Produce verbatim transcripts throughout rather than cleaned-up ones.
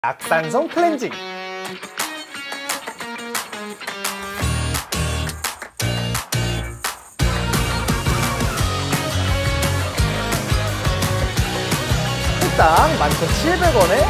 약산성 클렌징. 일당 만 천칠백 원에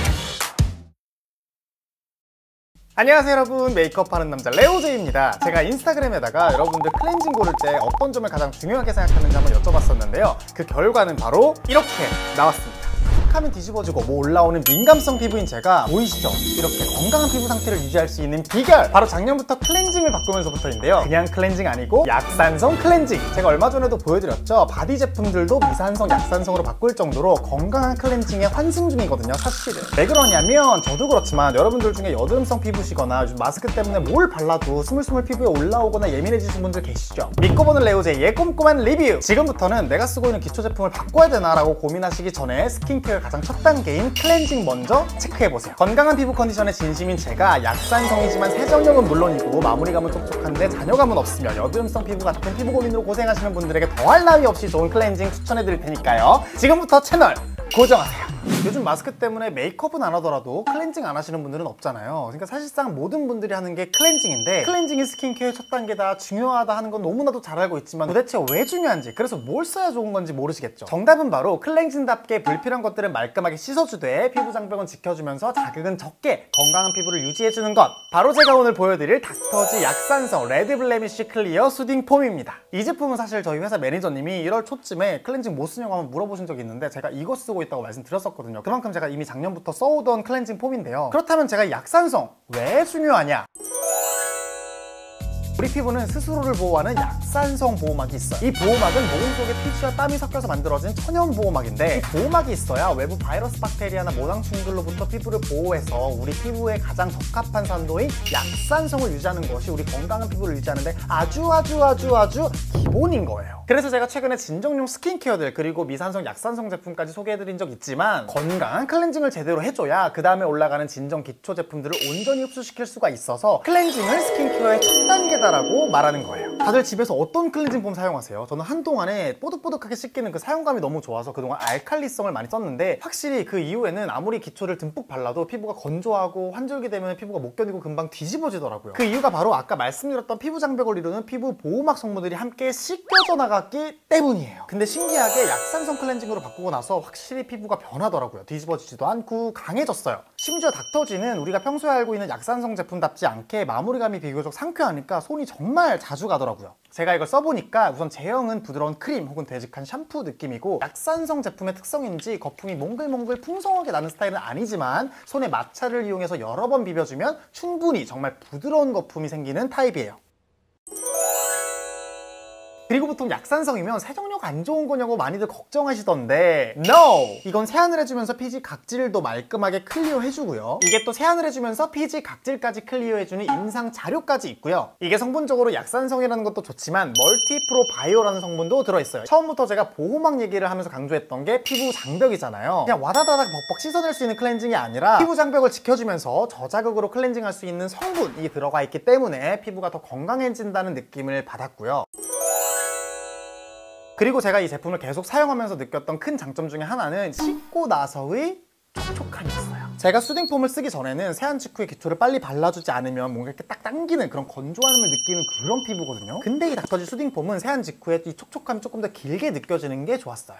안녕하세요 여러분, 메이크업 하는 남자 레오제이입니다. 제가 인스타그램에다가 여러분들 클렌징 고를 때 어떤 점을 가장 중요하게 생각하는지 한번 여쭤봤었는데요. 그 결과는 바로 이렇게 나왔습니다. 하면 뒤집어지고 뭐 올라오는 민감성 피부인 제가 보이시죠? 이렇게 건강한 피부 상태를 유지할 수 있는 비결! 바로 작년부터 클렌징을 바꾸면서부터인데요. 그냥 클렌징 아니고 약산성 클렌징! 제가 얼마 전에도 보여드렸죠? 바디 제품들도 미산성, 약산성으로 바꿀 정도로 건강한 클렌징에 환승 중이거든요, 사실은. 왜 그러냐면 저도 그렇지만 여러분들 중에 여드름성 피부시거나 요즘 마스크 때문에 뭘 발라도 스물스물 피부에 올라오거나 예민해지신 분들 계시죠? 믿고 보는 레오제이의 꼼꼼한 리뷰! 지금부터는 내가 쓰고 있는 기초 제품을 바꿔야 되나 라고 고민하시기 전에 스킨케어 가장 첫 단계인 클렌징 먼저 체크해보세요. 건강한 피부 컨디션에 진심인 제가 약산성이지만 세정력은 물론이고 마무리감은 촉촉한데 잔여감은 없으며 여드름성 피부 같은 피부 고민으로 고생하시는 분들에게 더할 나위 없이 좋은 클렌징 추천해드릴 테니까요. 지금부터 채널 고정하세요. 요즘 마스크 때문에 메이크업은 안 하더라도 클렌징 안 하시는 분들은 없잖아요. 그러니까 사실상 모든 분들이 하는 게 클렌징인데, 클렌징이 스킨케어의 첫 단계다, 중요하다 하는 건 너무나도 잘 알고 있지만 도대체 왜 중요한지, 그래서 뭘 써야 좋은 건지 모르시겠죠. 정답은 바로 클렌징답게 불필요한 것들은 말끔하게 씻어주되 피부 장벽은 지켜주면서 자극은 적게 건강한 피부를 유지해주는 것, 바로 제가 오늘 보여드릴 닥터지 약산성 레드 블레미쉬 클리어 수딩 폼입니다. 이 제품은 사실 저희 회사 매니저님이 일월 초쯤에 클렌징 뭐 쓰냐고 한번 물어보신 적이 있는데 제가 이거 쓰고 있다고 말씀드렸었거든요. 그만큼 제가 이미 작년부터 써오던 클렌징 폼인데요. 그렇다면 제가 약산성 왜 중요하냐? 우리 피부는 스스로를 보호하는 약산성 보호막이 있어요. 이 보호막은 모공 속에 피지와 땀이 섞여서 만들어진 천연 보호막인데, 이 보호막이 있어야 외부 바이러스, 박테리아나 모낭충들로부터 피부를 보호해서 우리 피부에 가장 적합한 산도인 약산성을 유지하는 것이 우리 건강한 피부를 유지하는데 아주 아주 아주 아주 기본인 거예요. 그래서 제가 최근에 진정용 스킨케어들 그리고 미산성, 약산성 제품까지 소개해드린 적 있지만, 건강한 클렌징을 제대로 해줘야 그 다음에 올라가는 진정 기초 제품들을 온전히 흡수시킬 수가 있어서 클렌징을 스킨케어의 첫 단계다 라고 말하는 거예요. 다들 집에서 어떤 클렌징 폼 사용하세요? 저는 한동안에 뽀득뽀득하게 씻기는 그 사용감이 너무 좋아서 그동안 알칼리성을 많이 썼는데, 확실히 그 이후에는 아무리 기초를 듬뿍 발라도 피부가 건조하고 환절기 되면 피부가 못 견디고 금방 뒤집어지더라고요. 그 이유가 바로 아까 말씀드렸던 피부 장벽을 이루는 피부 보호막 성분들이 함께 씻겨져 나갔기 때문이에요. 근데 신기하게 약산성 클렌징으로 바꾸고 나서 확실히 피부가 변하더라고요. 뒤집어지지도 않고 강해졌어요. 심지어 닥터지는 우리가 평소에 알고 있는 약산성 제품답지 않게 마무리감이 비교적 상쾌하니까 손이 정말 자주 가더라고요. 제가 이걸 써보니까 우선 제형은 부드러운 크림 혹은 되직한 샴푸 느낌이고, 약산성 제품의 특성인지 거품이 몽글몽글 풍성하게 나는 스타일은 아니지만 손에 마찰을 이용해서 여러 번 비벼주면 충분히 정말 부드러운 거품이 생기는 타입이에요. 그리고 보통 약산성이면 세정력 안 좋은 거냐고 많이들 걱정하시던데 NO! 이건 세안을 해주면서 피지 각질도 말끔하게 클리어 해주고요. 이게 또 세안을 해주면서 피지 각질까지 클리어 해주는 임상 자료까지 있고요. 이게 성분적으로 약산성이라는 것도 좋지만 멀티프로 바이오라는 성분도 들어있어요. 처음부터 제가 보호막 얘기를 하면서 강조했던 게 피부 장벽이잖아요. 그냥 와다다닥 벅벅 씻어낼 수 있는 클렌징이 아니라 피부 장벽을 지켜주면서 저자극으로 클렌징할 수 있는 성분이 들어가 있기 때문에 피부가 더 건강해진다는 느낌을 받았고요. 그리고 제가 이 제품을 계속 사용하면서 느꼈던 큰 장점 중에 하나는 씻고 나서의 촉촉함이었어요. 제가 수딩폼을 쓰기 전에는 세안 직후에 기초를 빨리 발라주지 않으면 뭔가 이렇게 딱 당기는 그런 건조함을 느끼는 그런 피부거든요. 근데 이 닥터지 수딩폼은 세안 직후에 이 촉촉함이 조금 더 길게 느껴지는 게 좋았어요.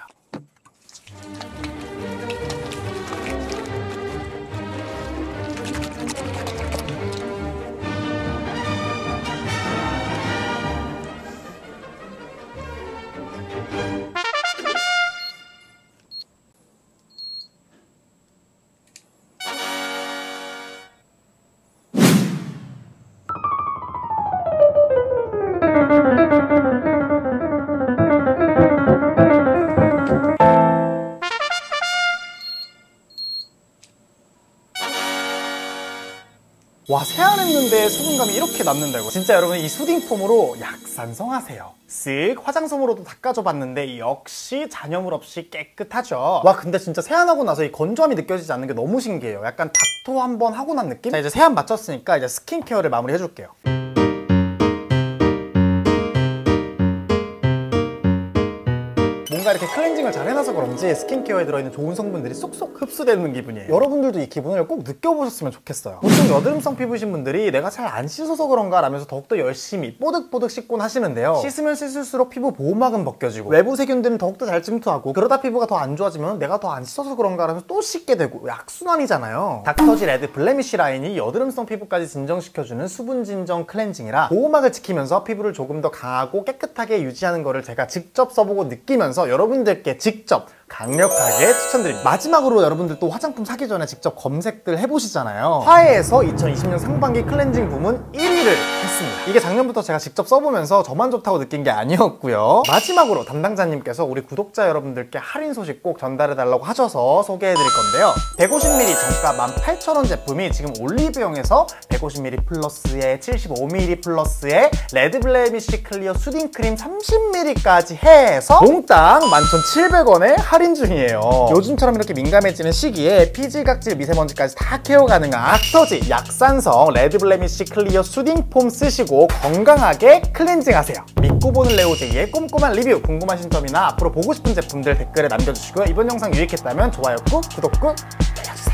와, 세안했는데 수분감이 이렇게 남는다고. 진짜 여러분 이 수딩폼으로 약산성 하세요. 쓱 화장솜으로도 닦아줘 봤는데 역시 잔여물 없이 깨끗하죠. 와, 근데 진짜 세안하고 나서 이 건조함이 느껴지지 않는 게 너무 신기해요. 약간 닥터 한번 하고 난 느낌? 자, 이제 세안 마쳤으니까 이제 스킨케어를 마무리 해줄게요. 뭔가 이렇게 클렌징을 잘 해놔서 그런지 스킨케어에 들어있는 좋은 성분들이 쏙쏙 흡수되는 기분이에요. 여러분들도 이 기분을 꼭 느껴보셨으면 좋겠어요. 보통 여드름성 피부신 분들이 내가 잘 안 씻어서 그런가 라면서 더욱더 열심히 뽀득뽀득 씻곤 하시는데요. 씻으면 씻을수록 피부 보호막은 벗겨지고 외부 세균들은 더욱더 잘 침투하고, 그러다 피부가 더 안 좋아지면 내가 더 안 씻어서 그런가 라면서 또 씻게 되고 악순환이잖아요. 닥터지 레드 블레미쉬 라인이 여드름성 피부까지 진정시켜주는 수분 진정 클렌징이라 보호막을 지키면서 피부를 조금 더 강하고 깨끗하게 유지하는 거를 제가 직접 써보고 느끼면서 여러분들께 직접 강력하게 추천드립니다. 마지막으로 여러분들 또 화장품 사기 전에 직접 검색들 해보시잖아요. 화해에서 이천이십 년 상반기 클렌징 부문 일 위를 했습니다. 이게 작년부터 제가 직접 써보면서 저만 좋다고 느낀 게 아니었고요. 마지막으로 담당자님께서 우리 구독자 여러분들께 할인 소식 꼭 전달해달라고 하셔서 소개해드릴 건데요. 백오십 밀리리터 정가 만 팔천 원 제품이 지금 올리브영에서 백오십 밀리리터 플러스에 칠십오 밀리리터 플러스에 레드 블레미쉬 클리어 수딩 크림 삼십 밀리리터까지 해서 몽땅 만 천칠백 원에 할인 할인 중이에요. 요즘처럼 이렇게 민감해지는 시기에 피지각질, 미세먼지까지 다 케어 가능한 닥터지 약산성 레드 블레미쉬 클리어 수딩 폼 쓰시고 건강하게 클렌징 하세요. 믿고 보는 레오제이의 꼼꼼한 리뷰, 궁금하신 점이나 앞으로 보고 싶은 제품들 댓글에 남겨주시고요. 이번 영상 유익했다면 좋아요 꾹, 구독 꾹 눌러주세요.